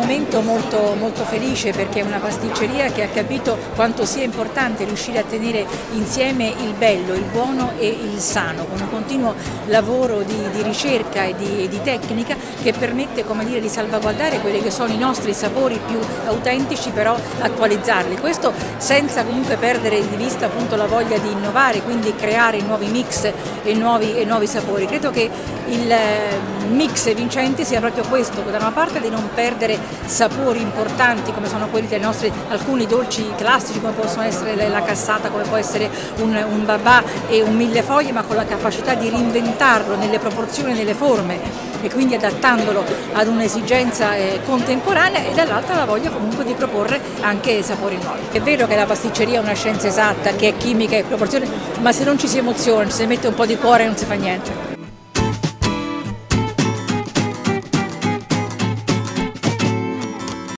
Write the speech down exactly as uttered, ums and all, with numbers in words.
momento molto, molto felice perché è una pasticceria che ha capito quanto sia importante riuscire a tenere insieme il bello, il buono e il sano, con un continuo lavoro di, di ricerca e di, di tecnica che permette, come dire, di salvaguardare quelli che sono i nostri sapori più autentici, però attualizzarli. Questo senza comunque perdere di vista appunto la voglia di innovare, quindi creare nuovi mix e nuovi, e nuovi sapori. Credo che il mix vincente sia proprio questo, da una parte di non perdere sapori importanti come sono quelli dei nostri alcuni dolci classici, come possono essere la cassata, come può essere un, un babà e un millefoglie, ma con la capacità di reinventarlo nelle proporzioni e nelle forme e quindi adattandolo ad un'esigenza eh, contemporanea, e dall'altra la voglia comunque di proporre anche sapori nuovi. È vero che la pasticceria è una scienza esatta, che è chimica e proporzione, ma se non ci si emoziona, ci si mette un po' di cuore non si fa niente.